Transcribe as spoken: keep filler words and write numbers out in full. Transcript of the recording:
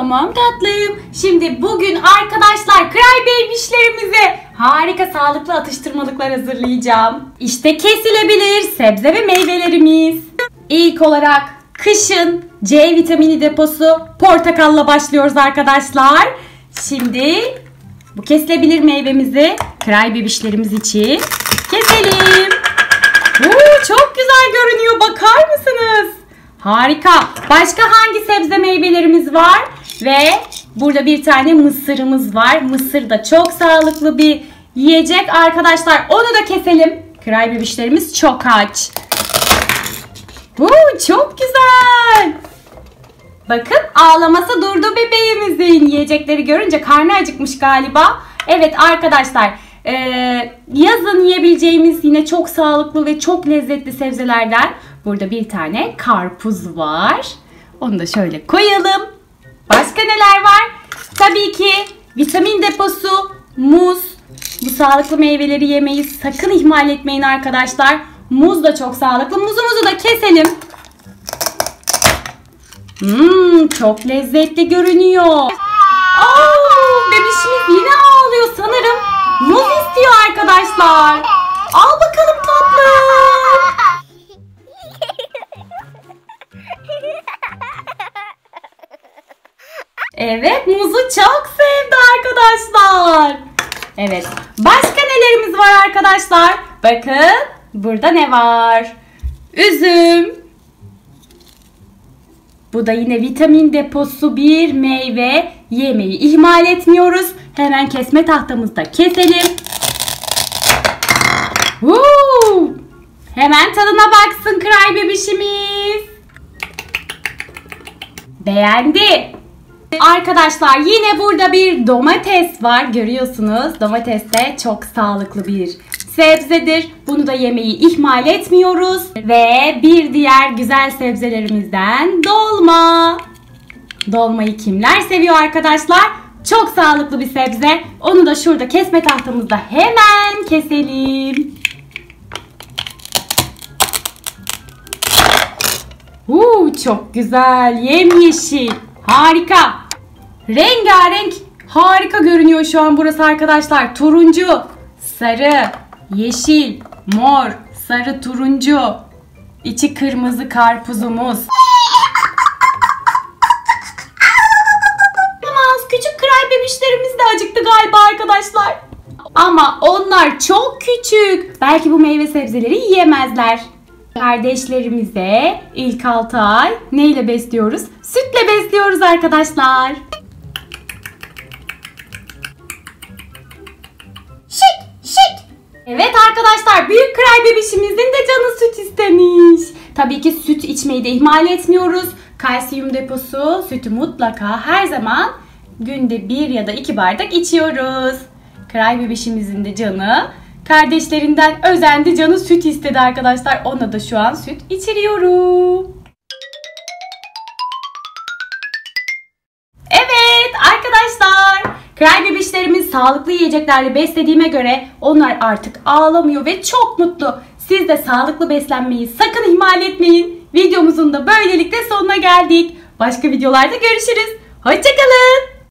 Tamam tatlım. Şimdi bugün arkadaşlar Cry Baby'şlerimize harika sağlıklı atıştırmalıklar hazırlayacağım. İşte kesilebilir sebze ve meyvelerimiz. İlk olarak kışın C vitamini deposu portakalla başlıyoruz arkadaşlar. Şimdi bu kesilebilir meyvemizi Cry Baby'şlerimiz için keselim. Oo, çok güzel görünüyor, bakar mısınız? Harika. Başka hangi sebze meyvelerimiz var? Ve burada bir tane mısırımız var. Mısır da çok sağlıklı bir yiyecek arkadaşlar. Onu da keselim. Cry Baby'şlerimiz çok aç. Oo, çok güzel. Bakın ağlaması durdu bebeğimizin. Yiyecekleri görünce karnı acıkmış galiba. Evet arkadaşlar, e, yazın yiyebileceğimiz yine çok sağlıklı ve çok lezzetli sebzelerden burada bir tane karpuz var. Onu da şöyle koyalım. Başka neler var? Tabii ki vitamin deposu muz. Bu sağlıklı meyveleri yemeyi sakın ihmal etmeyin arkadaşlar. Muz da çok sağlıklı. Muzumuzu da keselim. Hmm, çok lezzetli görünüyor. Aa, bebişimiz yine ağlıyor sanırım. Muz istiyor arkadaşlar. Al bakalım tatlım. Evet, muzu çok sevdi arkadaşlar. Evet, başka nelerimiz var arkadaşlar? Bakın burada ne var? Üzüm. Bu da yine vitamin deposu bir meyve. Yemeği ihmal etmiyoruz. Hemen kesme tahtamızda keselim. Woo! Hemen tadına baksın Cry Baby'şimiz. Beğendi. Arkadaşlar yine burada bir domates var. Görüyorsunuz, domates de çok sağlıklı bir sebzedir. Bunu da yemeyi ihmal etmiyoruz. Ve bir diğer güzel sebzelerimizden dolma. Dolmayı kimler seviyor arkadaşlar? Çok sağlıklı bir sebze. Onu da şurada kesme tahtamızda hemen keselim. Uuu, çok güzel, yemyeşil. Harika. Rengarenk, harika görünüyor şu an burası arkadaşlar. Turuncu, sarı, yeşil, mor, sarı, turuncu. İçi kırmızı karpuzumuz. Küçük Cry Baby'şlerimiz de acıktı galiba arkadaşlar. Ama onlar çok küçük. Belki bu meyve sebzeleri yiyemezler. Kardeşlerimize ilk altı ay neyle besliyoruz? Sütle besliyoruz arkadaşlar. Şik şik. Evet arkadaşlar, büyük Cry Baby'şimizin de canı süt istemiş. Tabii ki süt içmeyi de ihmal etmiyoruz. Kalsiyum deposu sütü mutlaka her zaman günde bir ya da iki bardak içiyoruz. Cry Baby'şimizin de canı kardeşlerinden özendi, canı süt istedi arkadaşlar. Ona da şu an süt içiriyorum. Evet arkadaşlar, Cry Baby'şlerimiz sağlıklı yiyeceklerle beslediğime göre onlar artık ağlamıyor ve çok mutlu. Siz de sağlıklı beslenmeyi sakın ihmal etmeyin. Videomuzun da böylelikle sonuna geldik. Başka videolarda görüşürüz. Hoşça kalın.